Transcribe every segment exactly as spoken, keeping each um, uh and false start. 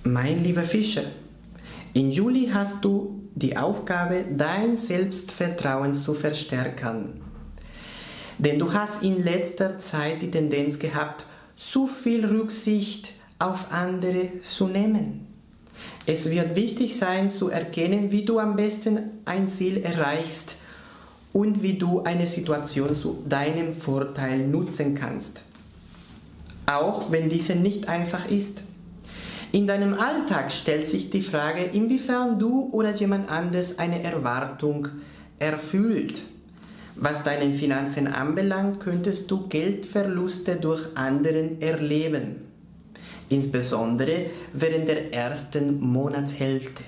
Mein lieber Fischer, im Juli hast du die Aufgabe, dein Selbstvertrauen zu verstärken. Denn du hast in letzter Zeit die Tendenz gehabt, zu viel Rücksicht auf andere zu nehmen. Es wird wichtig sein, zu erkennen, wie du am besten ein Ziel erreichst und wie du eine Situation zu deinem Vorteil nutzen kannst. Auch wenn diese nicht einfach ist. In deinem Alltag stellt sich die Frage, inwiefern du oder jemand anderes eine Erwartung erfüllt. Was deine Finanzen anbelangt, könntest du Geldverluste durch anderen erleben. Insbesondere während der ersten Monatshälfte.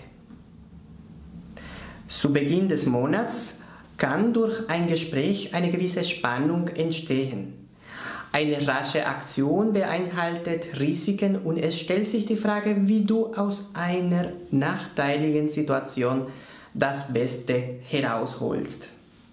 Zu Beginn des Monats kann durch ein Gespräch eine gewisse Spannung entstehen. Eine rasche Aktion beinhaltet Risiken und es stellt sich die Frage, wie du aus einer nachteiligen Situation das Beste herausholst.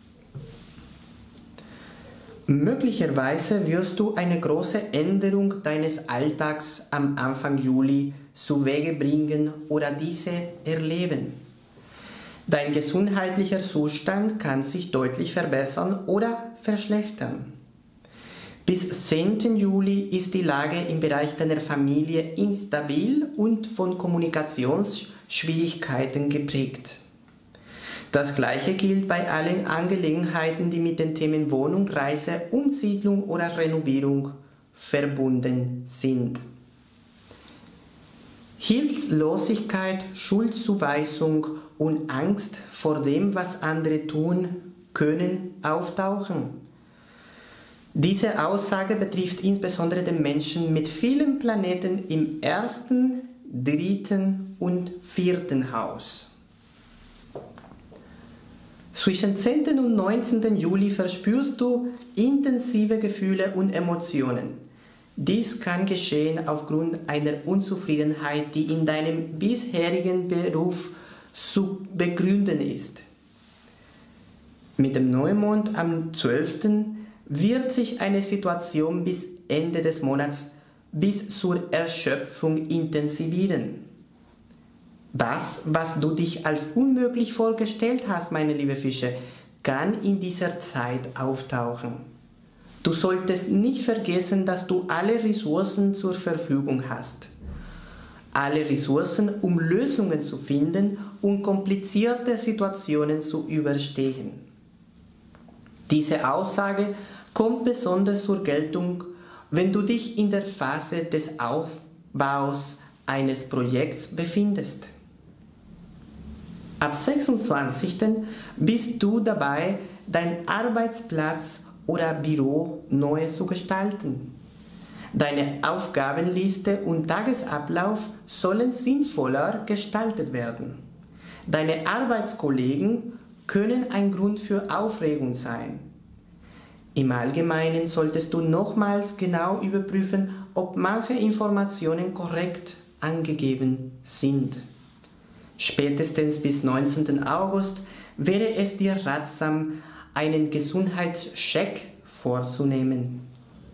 Möglicherweise wirst du eine große Änderung deines Alltags am Anfang Juli zu Wege bringen oder diese erleben. Dein gesundheitlicher Zustand kann sich deutlich verbessern oder verschlechtern. Bis zehnten Juli ist die Lage im Bereich deiner Familie instabil und von Kommunikationsschwierigkeiten geprägt. Das Gleiche gilt bei allen Angelegenheiten, die mit den Themen Wohnung, Reise, Umsiedlung oder Renovierung verbunden sind. Hilflosigkeit, Schuldzuweisung und Angst vor dem, was andere tun, können auftauchen. Diese Aussage betrifft insbesondere den Menschen mit vielen Planeten im ersten, dritten und vierten Haus. Zwischen zehnten und neunzehnten Juli verspürst du intensive Gefühle und Emotionen. Dies kann geschehen aufgrund einer Unzufriedenheit, die in deinem bisherigen Beruf zu begründen ist. Mit dem Neumond am zwölften wird sich eine Situation bis Ende des Monats bis zur Erschöpfung intensivieren. Das, was du dich als unmöglich vorgestellt hast, meine liebe Fische, kann in dieser Zeit auftauchen. Du solltest nicht vergessen, dass du alle Ressourcen zur Verfügung hast. Alle Ressourcen, um Lösungen zu finden und komplizierte Situationen zu überstehen. Diese Aussage kommt besonders zur Geltung, wenn du dich in der Phase des Aufbaus eines Projekts befindest. Ab sechsundzwanzigsten bist du dabei, deinen Arbeitsplatz oder Büro neu zu gestalten. Deine Aufgabenliste und Tagesablauf sollen sinnvoller gestaltet werden. Deine Arbeitskollegen können ein Grund für Aufregung sein. Im Allgemeinen solltest du nochmals genau überprüfen, ob manche Informationen korrekt angegeben sind. Spätestens bis neunzehnten August wäre es dir ratsam, einen Gesundheitscheck vorzunehmen.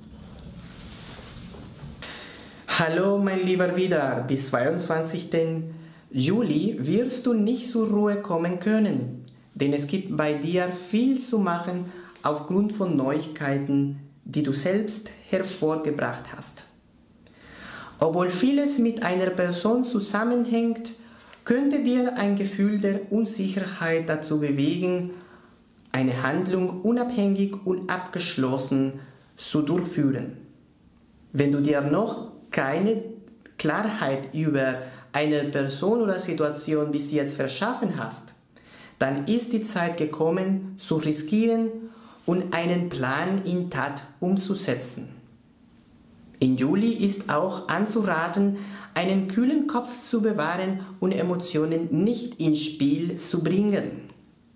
Hallo mein lieber Widder, bis zweiundzwanzigsten Juli wirst du nicht zur Ruhe kommen können, denn es gibt bei dir viel zu machen aufgrund von Neuigkeiten, die du selbst hervorgebracht hast. Obwohl vieles mit einer Person zusammenhängt, könnte dir ein Gefühl der Unsicherheit dazu bewegen, eine Handlung unabhängig und abgeschlossen zu durchführen. Wenn du dir noch keine Klarheit über eine Person oder Situation bis jetzt verschaffen hast, dann ist die Zeit gekommen, zu riskieren und einen Plan in Tat umzusetzen. Im Juli ist auch anzuraten, einen kühlen Kopf zu bewahren und Emotionen nicht ins Spiel zu bringen.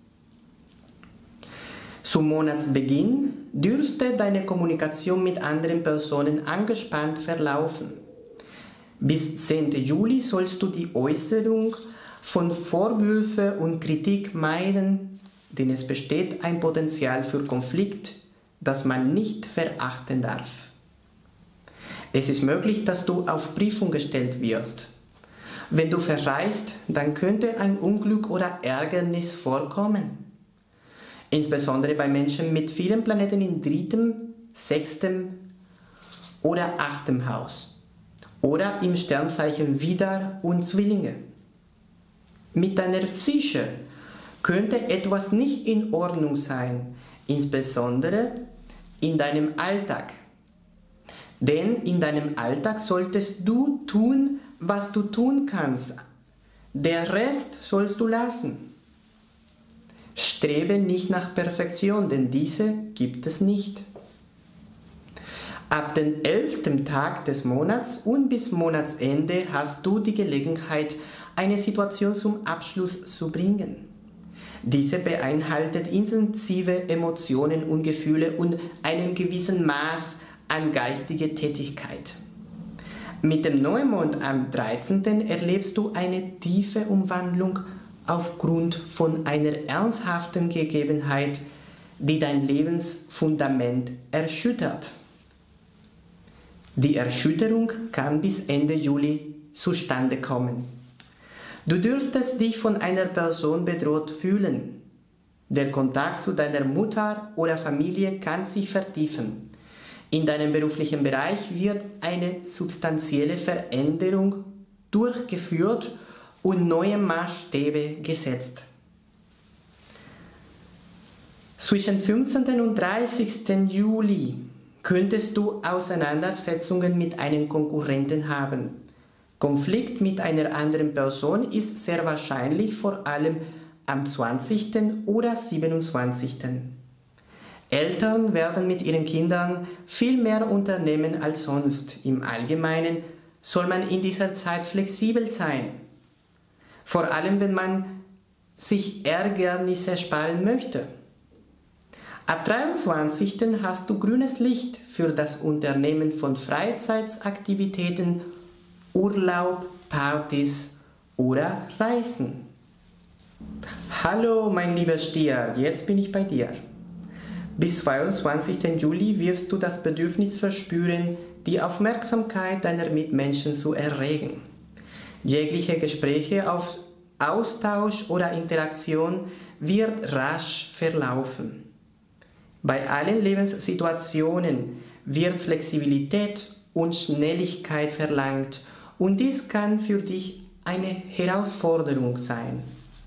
Zum Monatsbeginn dürfte deine Kommunikation mit anderen Personen angespannt verlaufen. Bis zehnten Juli sollst du die Äußerung von Vorwürfen und Kritik meiden, denn es besteht ein Potenzial für Konflikt, das man nicht verachten darf. Es ist möglich, dass du auf Prüfung gestellt wirst. Wenn du verreist, dann könnte ein Unglück oder Ärgernis vorkommen. Insbesondere bei Menschen mit vielen Planeten in drittem, sechstem oder achtem Haus. Oder im Sternzeichen Widder und Zwillinge. Mit deiner Psyche könnte etwas nicht in Ordnung sein, insbesondere in deinem Alltag. Denn in deinem Alltag solltest du tun, was du tun kannst. Der Rest sollst du lassen. Strebe nicht nach Perfektion, denn diese gibt es nicht. Ab dem elften Tag des Monats und bis Monatsende hast du die Gelegenheit, eine Situation zum Abschluss zu bringen. Diese beinhaltet intensive Emotionen und Gefühle und einen gewissen Maß an geistige Tätigkeit. Mit dem Neumond am dreizehnten erlebst du eine tiefe Umwandlung aufgrund von einer ernsthaften Gegebenheit, die dein Lebensfundament erschüttert. Die Erschütterung kann bis Ende Juli zustande kommen. Du dürftest dich von einer Person bedroht fühlen. Der Kontakt zu deiner Mutter oder Familie kann sich vertiefen. In deinem beruflichen Bereich wird eine substanzielle Veränderung durchgeführt und neue Maßstäbe gesetzt. Zwischen fünfzehnten und dreißigsten Juli könntest du Auseinandersetzungen mit einem Konkurrenten haben. Konflikt mit einer anderen Person ist sehr wahrscheinlich vor allem am zwanzigsten oder siebenundzwanzigsten Eltern werden mit ihren Kindern viel mehr unternehmen als sonst. Im Allgemeinen soll man in dieser Zeit flexibel sein. Vor allem, wenn man sich Ärgernisse sparen möchte. Ab dreiundzwanzigsten hast du grünes Licht für das Unternehmen von Freizeitaktivitäten, Urlaub, Partys oder Reisen. Hallo mein lieber Stier, jetzt bin ich bei dir. Bis zweiundzwanzigsten Juli wirst du das Bedürfnis verspüren, die Aufmerksamkeit deiner Mitmenschen zu erregen. Jegliche Gespräche, auf Austausch oder Interaktion wird rasch verlaufen. Bei allen Lebenssituationen wird Flexibilität und Schnelligkeit verlangt und dies kann für dich eine Herausforderung sein.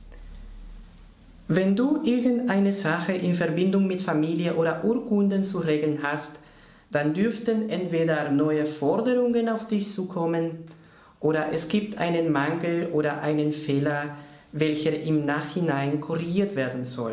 Wenn du irgendeine Sache in Verbindung mit Familie oder Urkunden zu regeln hast, dann dürften entweder neue Forderungen auf dich zukommen oder es gibt einen Mangel oder einen Fehler, welcher im Nachhinein korrigiert werden soll.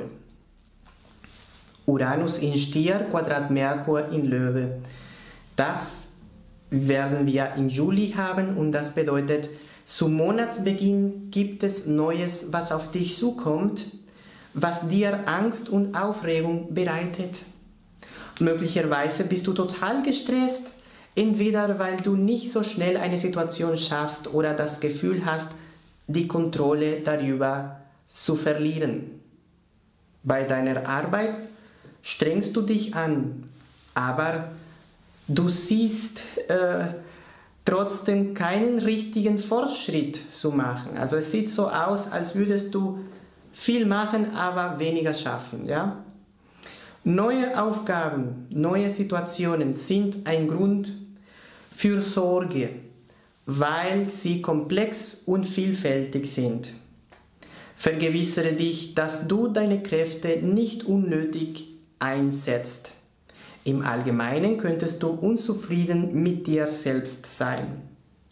Uranus in Stier, Quadrat Merkur in Löwe. Das werden wir im Juli haben und das bedeutet, zum Monatsbeginn gibt es Neues, was auf dich zukommt, was dir Angst und Aufregung bereitet. Möglicherweise bist du total gestresst, entweder weil du nicht so schnell eine Situation schaffst oder das Gefühl hast, die Kontrolle darüber zu verlieren. Bei deiner Arbeit strengst du dich an, aber du siehst äh, trotzdem keinen richtigen Fortschritt zu machen. Also es sieht so aus, als würdest du viel machen, aber weniger schaffen. Ja? Neue Aufgaben, neue Situationen sind ein Grund für Sorge, weil sie komplex und vielfältig sind. Vergewissere dich, dass du deine Kräfte nicht unnötig einsetzt. Im Allgemeinen könntest du unzufrieden mit dir selbst sein.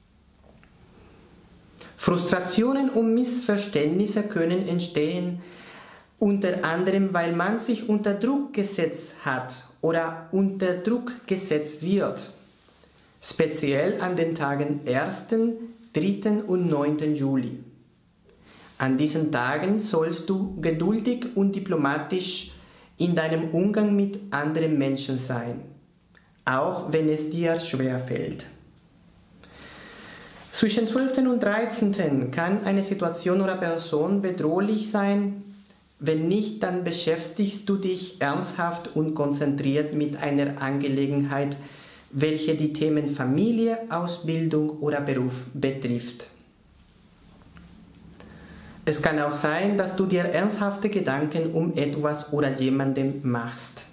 Frustrationen und Missverständnisse können entstehen, unter anderem, weil man sich unter Druck gesetzt hat oder unter Druck gesetzt wird. Speziell an den Tagen ersten, dritten und neunten Juli. An diesen Tagen sollst du geduldig und diplomatisch in deinem Umgang mit anderen Menschen sein, auch wenn es dir schwerfällt. Zwischen zwölften und dreizehnten kann eine Situation oder Person bedrohlich sein. Wenn nicht, dann beschäftigst du dich ernsthaft und konzentriert mit einer Angelegenheit, welche die Themen Familie, Ausbildung oder Beruf betrifft. Es kann auch sein, dass du dir ernsthafte Gedanken um etwas oder jemanden machst.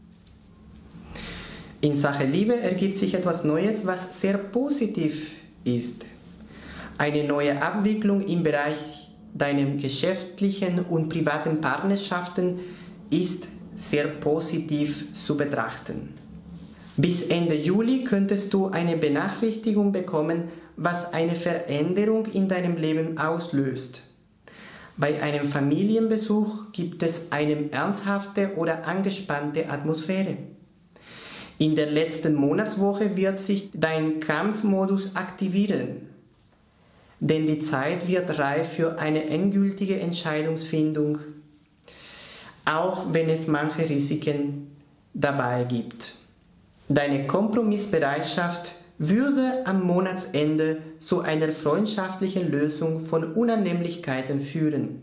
In Sachen Liebe ergibt sich etwas Neues, was sehr positiv ist. Eine neue Abwicklung im Bereich deiner geschäftlichen und privaten Partnerschaften ist sehr positiv zu betrachten. Bis Ende Juli könntest du eine Benachrichtigung bekommen, was eine Veränderung in deinem Leben auslöst. Bei einem Familienbesuch gibt es eine ernsthafte oder angespannte Atmosphäre. In der letzten Monatswoche wird sich dein Kampfmodus aktivieren, denn die Zeit wird reif für eine endgültige Entscheidungsfindung, auch wenn es manche Risiken dabei gibt. Deine Kompromissbereitschaft würde am Monatsende zu einer freundschaftlichen Lösung von Unannehmlichkeiten führen.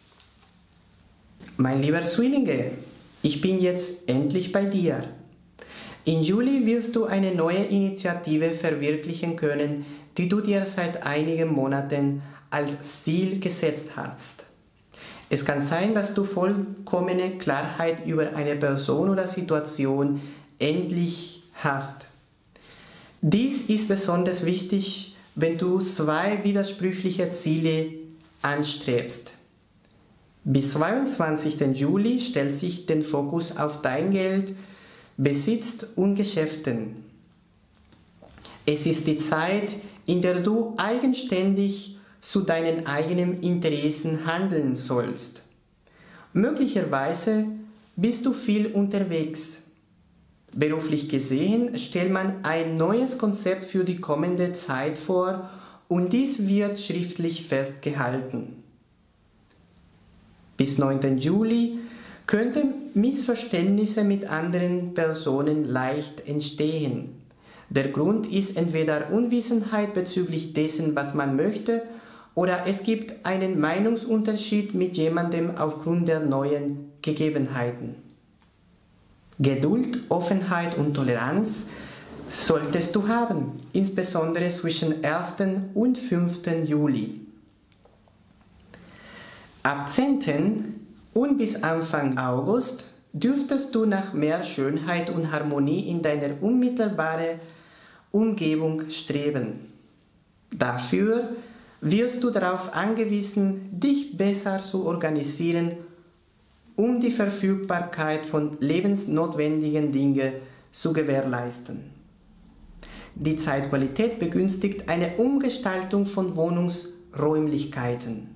Mein lieber Zwillinge, ich bin jetzt endlich bei dir. Im Juli wirst du eine neue Initiative verwirklichen können, die du dir seit einigen Monaten als Ziel gesetzt hast. Es kann sein, dass du vollkommene Klarheit über eine Person oder Situation endlich hast. Dies ist besonders wichtig, wenn du zwei widersprüchliche Ziele anstrebst. Bis zweiundzwanzigsten Juli stellt sich der Fokus auf dein Geld, Besitz und Geschäften. Es ist die Zeit, in der du eigenständig zu deinen eigenen Interessen handeln sollst. Möglicherweise bist du viel unterwegs. Beruflich gesehen stellt man ein neues Konzept für die kommende Zeit vor und dies wird schriftlich festgehalten. Bis neunten Juli könnten Missverständnisse mit anderen Personen leicht entstehen. Der Grund ist entweder Unwissenheit bezüglich dessen, was man möchte, oder es gibt einen Meinungsunterschied mit jemandem aufgrund der neuen Gegebenheiten. Geduld, Offenheit und Toleranz solltest du haben, insbesondere zwischen ersten und fünften Juli. Ab zehnten und bis Anfang August dürftest du nach mehr Schönheit und Harmonie in deiner unmittelbaren Umgebung streben. Dafür wirst du darauf angewiesen, dich besser zu organisieren, um die Verfügbarkeit von lebensnotwendigen Dingen zu gewährleisten. Die Zeitqualität begünstigt eine Umgestaltung von Wohnungsräumlichkeiten.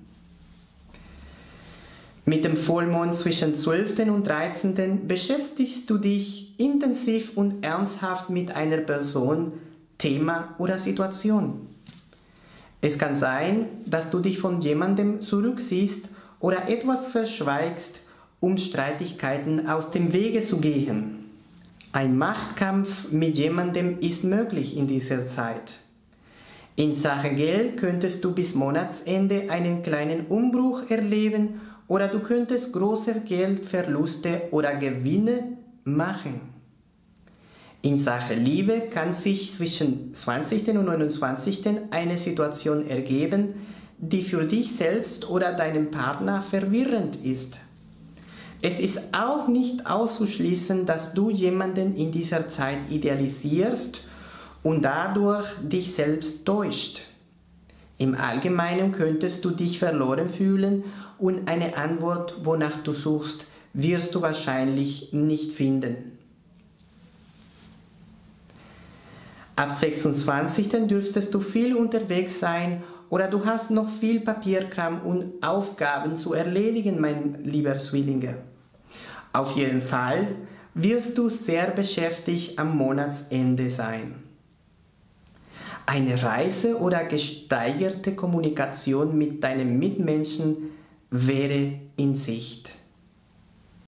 Mit dem Vollmond zwischen zwölften und dreizehnten beschäftigst du dich intensiv und ernsthaft mit einer Person, Thema oder Situation. Es kann sein, dass du dich von jemandem zurückziehst oder etwas verschweigst, um Streitigkeiten aus dem Wege zu gehen. Ein Machtkampf mit jemandem ist möglich in dieser Zeit. In Sachen Geld könntest du bis Monatsende einen kleinen Umbruch erleben oder du könntest große Geldverluste oder Gewinne machen. In Sachen Liebe kann sich zwischen zwanzigsten und neunundzwanzigsten eine Situation ergeben, die für dich selbst oder deinen Partner verwirrend ist. Es ist auch nicht auszuschließen, dass du jemanden in dieser Zeit idealisierst und dadurch dich selbst täuscht. Im Allgemeinen könntest du dich verloren fühlen und eine Antwort, wonach du suchst, wirst du wahrscheinlich nicht finden. Ab sechsundzwanzigsten dürftest du viel unterwegs sein oder du hast noch viel Papierkram und Aufgaben zu erledigen, mein lieber Zwillinge. Auf jeden Fall wirst du sehr beschäftigt am Monatsende sein. Eine Reise oder gesteigerte Kommunikation mit deinen Mitmenschen wäre in Sicht.